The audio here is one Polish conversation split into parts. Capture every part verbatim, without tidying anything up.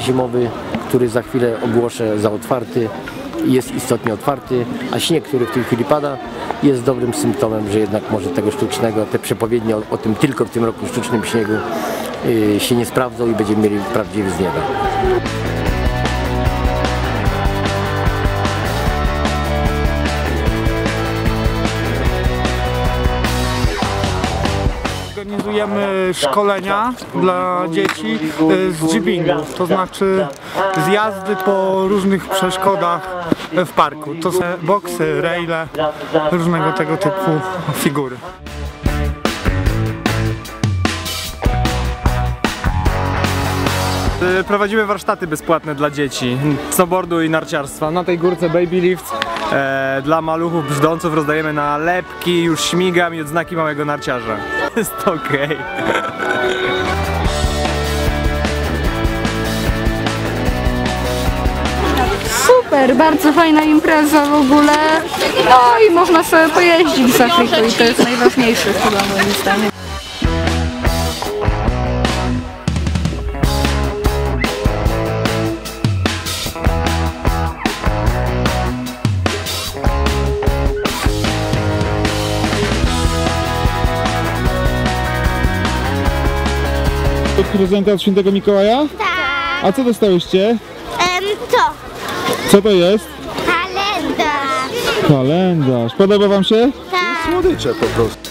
zimowy, który za chwilę ogłoszę za otwarty, jest istotnie otwarty, a śnieg, który w tej chwili pada, jest dobrym symptomem, że jednak może tego sztucznego, te przepowiednie o, o tym tylko w tym roku sztucznym śniegu yy, się nie sprawdzą i będziemy mieli prawdziwy z nieba. Organizujemy szkolenia dla dzieci z jibbingu, to znaczy zjazdy po różnych przeszkodach w parku. To są boksy, raile, różnego tego typu figury. Prowadzimy warsztaty bezpłatne dla dzieci, snowboardu i narciarstwa. Na tej górce Baby Lift e, dla maluchów brzdąców rozdajemy nalepki, już śmigam i odznaki małego narciarza. Jest okej. Okay. Super, bardzo fajna impreza w ogóle. No i można sobie pojeździć z Afryką i to jest najważniejsze chyba moim zdaniem. Prezenta od świętego Mikołaja? Tak. A co dostałyście? Em, to. Co to jest? Kalendarz. Kalendarz. Podoba wam się? Tak. Słodycze po prostu.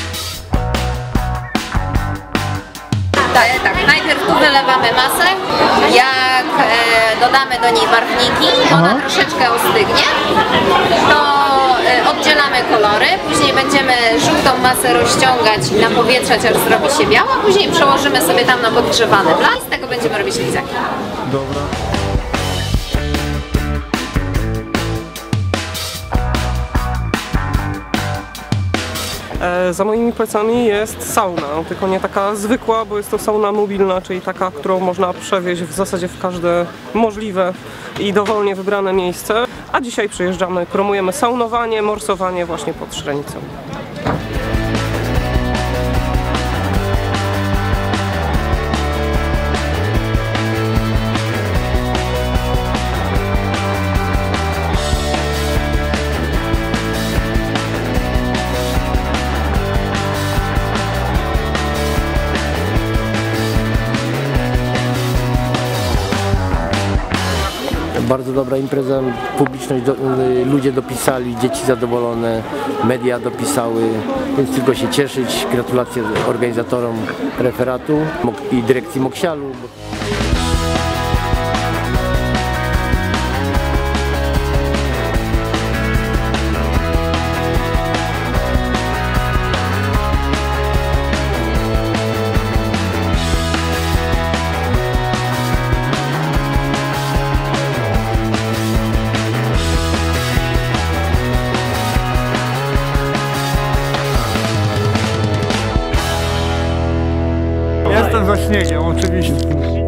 Tak, tak. Najpierw tu wylewamy masę. Jak e, dodamy do niej barwniki, ona Aha. troszeczkę ostygnie, to e, oddzielamy kolory. Później będziemy żółtą masę rozciągać i napowietrzać, aż zrobi się biała. Później przełożymy sobie tam na podgrzewany blask. Z tego będziemy robić lizaki. Dobra. E, za moimi plecami jest sauna, tylko nie taka zwykła, bo jest to sauna mobilna, czyli taka, którą można przewieźć w zasadzie w każde możliwe i dowolnie wybrane miejsce. A dzisiaj przyjeżdżamy, promujemy saunowanie, morsowanie właśnie pod Szrenicą. Bardzo dobra impreza, publiczność, do, ludzie dopisali, dzieci zadowolone, media dopisały, więc tylko się cieszyć. Gratulacje organizatorom referatu i dyrekcji Moksialu. Jestem za śniegiem, oczywiście.